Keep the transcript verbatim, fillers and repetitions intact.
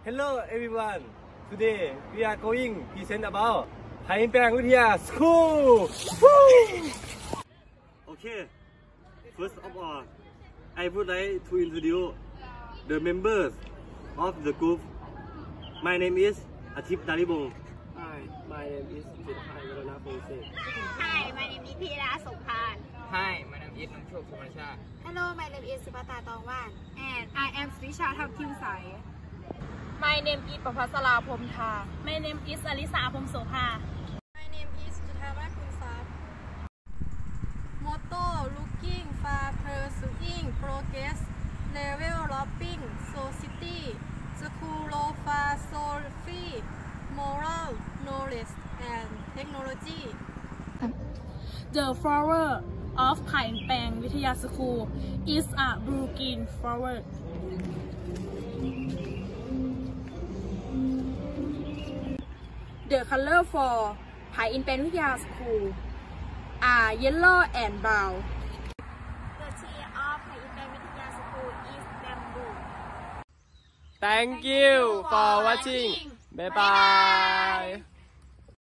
Hello everyone. Today we are going present about ไผ่แปลงวิทยา School. Okay. First of all, I would like to introduce the members of the group. My name is Atip Daribong. Hi, my name is Jithai Varana Pongse. Hi, my name is Pira Sophan. Hi, my name is Namchok Sumarsha. Hello, my name is Subata Tongwan. And I am Srisha Thamkim Sai. My name is Prapasala Phomtha. My name is Alisa Phomsopha. My name is Juthara Kunsat. Motto: looking for pursuing progress, developing society, school of philosophy, moral, knowledge, and technology. The flower of Pai Peng Vitaya School is a blue-green flower. The color for Pai Peng Vitaya School are yellow and brown. The tree of Pai Peng Vitaya School is bamboo. Thank you for watching. Bye bye.